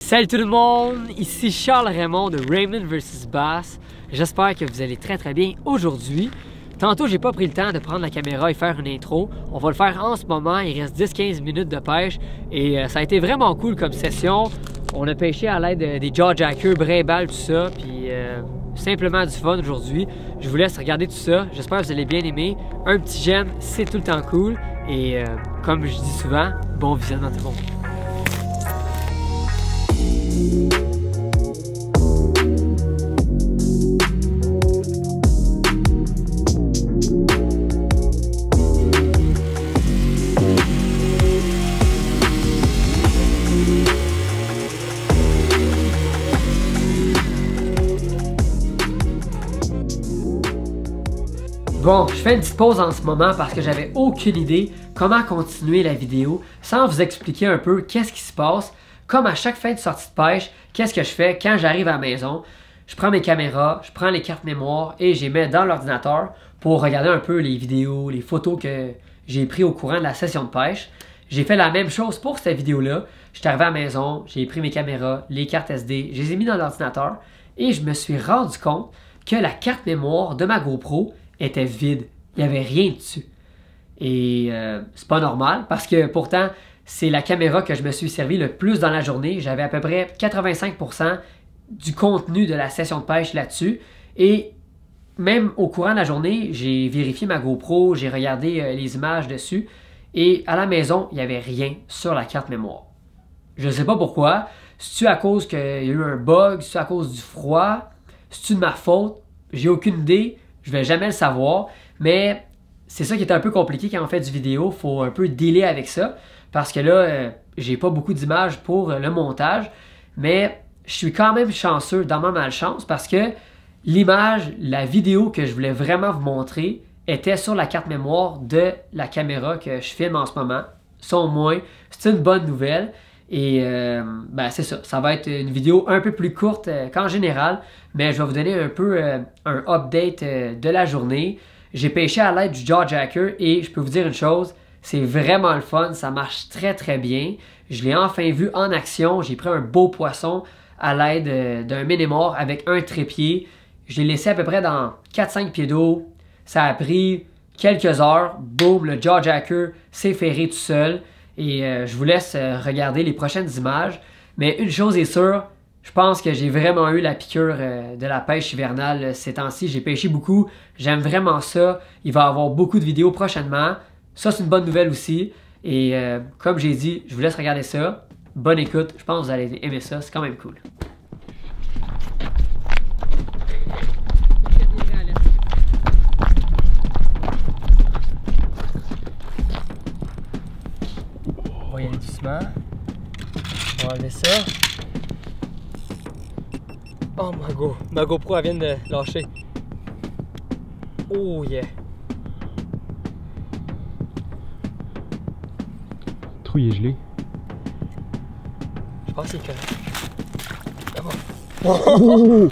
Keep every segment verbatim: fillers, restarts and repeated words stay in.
Salut tout le monde, ici Charles Raymond de Raymond versus Bass. J'espère que vous allez très très bien aujourd'hui. Tantôt, j'ai pas pris le temps de prendre la caméra et faire une intro. On va le faire en ce moment, il reste dix à quinze minutes de pêche et euh, ça a été vraiment cool comme session. On a pêché à l'aide de, des jawjackers, brimbales, tout ça, puis euh, simplement du fun aujourd'hui. Je vous laisse regarder tout ça, j'espère que vous allez bien aimer. Un petit j'aime, c'est tout le temps cool et euh, comme je dis souvent, bon visionnement tout le monde. Bon, je fais une petite pause en ce moment parce que j'avais aucune idée comment continuer la vidéo sans vous expliquer un peu qu'est-ce qui se passe. Comme à chaque fin de sortie de pêche, qu'est-ce que je fais quand j'arrive à la maison? Je prends mes caméras, je prends les cartes mémoire et je les mets dans l'ordinateur pour regarder un peu les vidéos, les photos que j'ai prises au courant de la session de pêche. J'ai fait la même chose pour cette vidéo-là. Je suis arrivé à la maison, j'ai pris mes caméras, les cartes S D, je les ai mis dans l'ordinateur et je me suis rendu compte que la carte mémoire de ma GoPro était vide. Il n'y avait rien dessus. Et euh, c'est pas normal parce que pourtant, c'est la caméra que je me suis servi le plus dans la journée. J'avais à peu près quatre-vingt-cinq pour cent du contenu de la session de pêche là-dessus. Et même au courant de la journée, j'ai vérifié ma GoPro, j'ai regardé euh, les images dessus. Et à la maison, il n'y avait rien sur la carte mémoire. Je ne sais pas pourquoi. C'est-tu à cause qu'il y a eu un bug? C'est-tu à cause du froid? C'est-tu de ma faute? J'ai aucune idée. Je vais jamais le savoir, mais c'est ça qui est un peu compliqué quand on fait du vidéo. Il faut un peu dealer avec ça, parce que là, euh, j'ai pas beaucoup d'images pour euh, le montage, mais je suis quand même chanceux dans ma malchance, parce que l'image, la vidéo que je voulais vraiment vous montrer était sur la carte mémoire de la caméra que je filme en ce moment. Ça au moins, c'est une bonne nouvelle. Et euh, ben c'est ça, ça va être une vidéo un peu plus courte euh, qu'en général, mais je vais vous donner un peu euh, un update euh, de la journée. J'ai pêché à l'aide du jawjacker et je peux vous dire une chose, c'est vraiment le fun, ça marche très très bien. Je l'ai enfin vu en action, j'ai pris un beau poisson à l'aide euh, d'un mini-mort avec un trépied. Je l'ai laissé à peu près dans quatre à cinq pieds d'eau, ça a pris quelques heures, boum, le jawjacker s'est ferré tout seul. Et euh, je vous laisse euh, regarder les prochaines images. Mais une chose est sûre, je pense que j'ai vraiment eu la piqûre euh, de la pêche hivernale euh, ces temps-ci. J'ai pêché beaucoup, j'aime vraiment ça. Il va y avoir beaucoup de vidéos prochainement. Ça, c'est une bonne nouvelle aussi. Et euh, comme j'ai dit, je vous laisse regarder ça. Bonne écoute, je pense que vous allez aimer ça, c'est quand même cool. On va y aller doucement. On va enlever ça. Oh my go, ma GoPro elle vient de lâcher. Oh yeah. Le trou il est gelé. Je pense que c'est correct. Oh!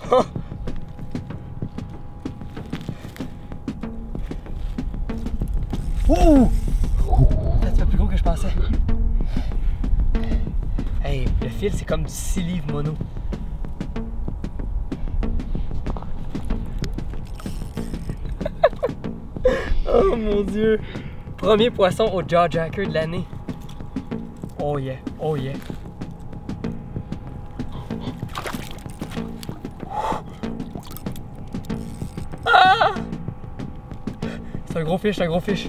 Oh! C'est plus gros que je pensais. Hey, le fil c'est comme du six livres mono. Oh mon dieu! Premier poisson au jawjacker de l'année. Oh yeah, oh yeah. Ah! C'est un gros fiche, c'est un gros fiche.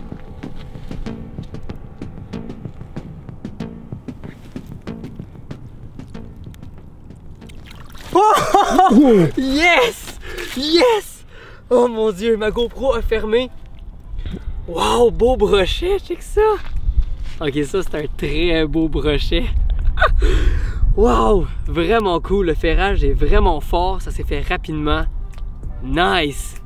Oh! Yes! Yes! Oh mon dieu, ma GoPro a fermé. Wow, beau brochet, check ça! Ok, ça c'est un très beau brochet. Wow! Vraiment cool, le ferrage est vraiment fort, ça s'est fait rapidement. Nice!